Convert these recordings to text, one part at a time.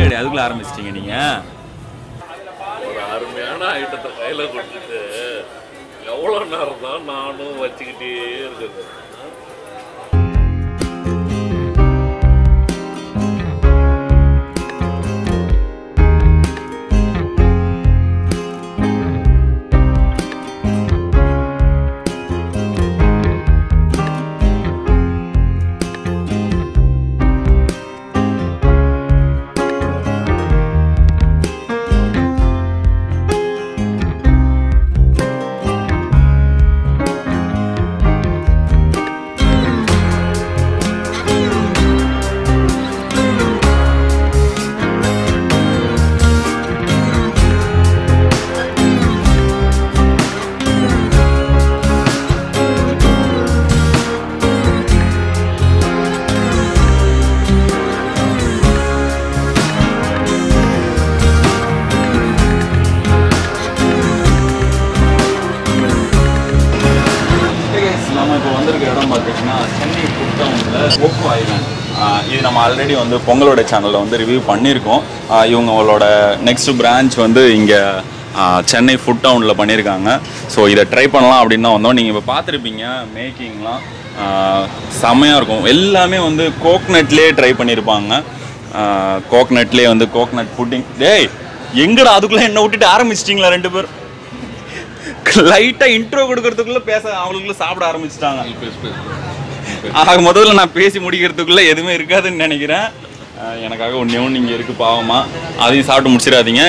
என்னடி அதுக்குள்ள ஆரம்பிச்சிட்டீங்க நீங்க? ஒரு அருமையான ஐட்டத்தை கையில கொடுத்துட்டு எவ்வளவு நேரம் தான் நானும் வச்சுக்கிட்டே இருக்குது. சென்னை ஃபுட் டவுனில் கோகோ ஐலாண்ட். இது நம்ம ஆல்ரெடி வந்து பொங்கலோட சேனலில் வந்து ரிவ்யூ பண்ணியிருக்கோம். இவங்களோட நெக்ஸ்ட் பிரான்ச் வந்து இங்கே சென்னை ஃபுட் டவுனில் பண்ணியிருக்காங்க. ஸோ இதை ட்ரை பண்ணலாம் அப்படின்னு தான் வந்தோம். நீங்கள் இப்போ பார்த்துருப்பீங்க மேக்கிங்லாம் செம்மையாக இருக்கும். எல்லாமே வந்து கோக்னட்லேயே ட்ரை பண்ணியிருப்பாங்க. கோக்னட்லேயே வந்து கோக்னட் புட்டிங். டேய் எங்கடா அதுக்குள்ளே என்ன விட்டுட்டு ஆரம்பிச்சிட்டிங்களா ரெண்டு பேர்? லைட்டாக இன்ட்ரோ கொடுக்கறதுக்குள்ளே அவங்களுக்குள்ள சாப்பிட ஆரம்பிச்சிட்டாங்க. முதல்ல நான் பேசி முடிக்கிறதுக்குள்ளே எதுவுமே இருக்காதுன்னு நினைக்கிறேன். எனக்காக ஒன்றே ஒன்று இங்கே இருக்குது பாவமா, அதையும் சாப்பிட்டு முடிச்சிடாதீங்க.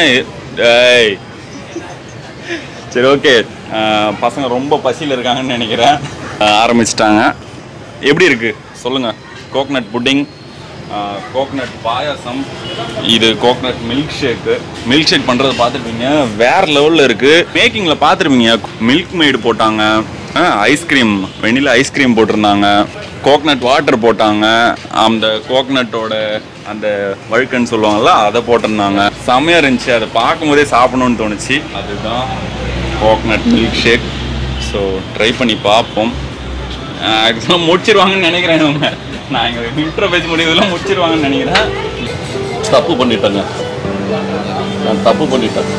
சரி ஓகே, பசங்க ரொம்ப பசியில் இருக்காங்கன்னு நினைக்கிறேன். ஆரம்பிச்சிட்டாங்க. எப்படி இருக்குது சொல்லுங்கள்? கோகனட் புட்டிங், கோகனட் பாயாசம், இது கோகனட் மில்க் ஷேக் பண்ணுறது பார்த்துருப்பீங்க, வேறு லெவலில் இருக்குது. மேக்கிங்கில் பார்த்துருப்பீங்க, மில்க் மேடு போட்டாங்க, ஐஸ்கிரீம் வெண்ணிலா ஐஸ்கிரீம் போட்டிருந்தாங்க, கோகனட் வாட்டர் போட்டாங்க, அந்த கோகனட்டோட அந்த வழுக்குன்னு சொல்லுவாங்கள்ல அதை போட்டிருந்தாங்க. செம்மையாக இருந்துச்சு. அதை பார்க்கும்போதே சாப்பிடணுன்னு தோணுச்சு. அதுதான் coconut milk shake. So try பண்ணி பார்ப்போம். ஆக்சுவலாக முடிச்சிருவாங்கன்னு நினைக்கிறேன் இவங்க. நான் எங்கள் இன்ட்ரோ பேச முடியறதுலாம் முடிச்சிருவாங்கன்னு நினைக்கிறேன். தப்பு பண்ணிட்டேங்க, நான் தப்பு பண்ணிட்டேன்.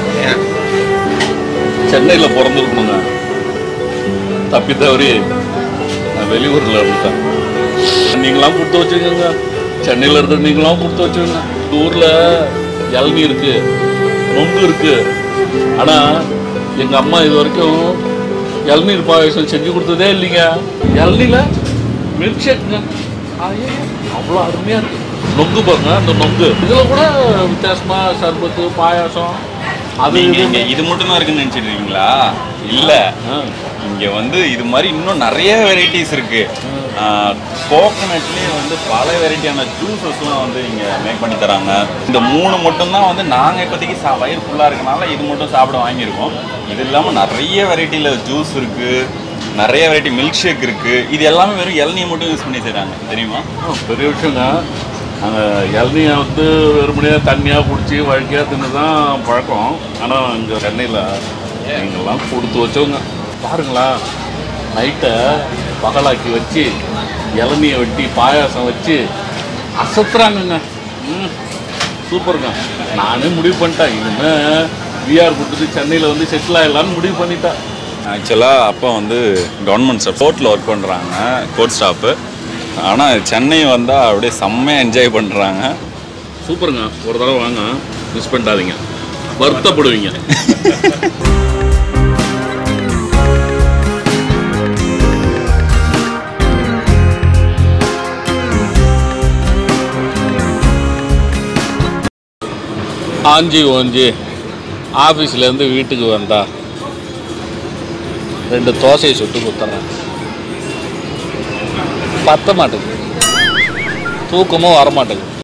சென்னையில் பிறந்திருக்கணுங்க, தப்பி தவறி நான் வெளியூரில் இருந்துட்டேன். நீங்களாம் கொடுத்து வச்சுக்கோங்க, சென்னையில் இருக்கிற நீங்களாம் கொடுத்து வச்சுக்கோங்க. இந்த ஊரில் இளநீ இருக்குது, நொங்கு இருக்குது. ஆனால் எங்கள் அம்மா இது வரைக்கும் இளநீர் பாயசம் செஞ்சு கொடுத்ததே இல்லைங்க. இளநீல மில்க் ஷேக்குங்க, அவ்வளோ அருமையாக இருக்குது. நொங்கு பாருங்க, அந்த நொங்கு இதில் கூட வித்தியாசமாக சர்பத்து பாயாசம் அது இது மட்டும்தான் இருக்குன்னு நினச்சிட்டு இருக்கீங்களா? இல்லை, இங்கே வந்து இது மாதிரி இன்னும் நிறைய வெரைட்டிஸ் இருக்குது. கோகனட்லேயே வந்து பல வெரைட்டியான ஜூஸஸ்லாம் வந்து இங்கே மேக் பண்ணி தராங்க. இந்த 3 மட்டும்தான் வந்து நாங்கள் இப்போதைக்கு வயிறு ஃபுல்லாக இருக்கனால இது மட்டும் சாப்பிட வாங்கியிருக்கோம். இது இல்லாமல் நிறைய வெரைட்டியில் ஜூஸ் இருக்குது, நிறைய வெரைட்டி மில்க் ஷேக் இருக்குது. இது எல்லாமே வெறும் இளநியை மட்டும் யூஸ் பண்ணி செய்கிறாங்க, தெரியுமா? பெரிய விஷயங்க. நாங்கள் இளநியை வந்து வெறுமனையாக தண்ணியாக பிடிச்சி வழுக்கையாக தின்னு தான் பழக்கம். ஆனால் இங்கே சென்னையில் நீங்கள்லாம் கொடுத்து வச்சவங்க பாருங்களா, நைட்டை பகலாக்கி வச்சு இளநியை வெட்டி பாயாசம் வச்சு அசத்துறாங்கங்க. சூப்பருங்க. நானே முடிவு பண்ணிட்டேன், இனிமேல் விஆர் கொடுத்துட்டு சென்னையில் வந்து செட்டில் ஆகிடலான்னு முடிவு பண்ணிட்டேன். ஆக்சுவலாக அப்போ வந்து கவர்மெண்ட் ஸ்டாஃப் கோர்ட்டில் ஒர்க் பண்ணுறாங்க, கோர்ட் ஸ்டாஃபு. ஆனால் சென்னை வந்தால் அப்படியே செம்மையாக என்ஜாய் பண்ணுறாங்க. சூப்பருங்க. ஒரு தடவை வாங்க, மிஸ் பண்ணிட்டாதீங்க, வருத்தப்படுவீங்க. ஆஞ்சி ஓஞ்சி ஆஃபீஸ்லேருந்து வீட்டுக்கு வந்தா 2 தோசையை சுட்டு கொடுத்துட்றேன். பத்த மாட்டேங்குது, தூக்கமும் வரமாட்டேங்குது.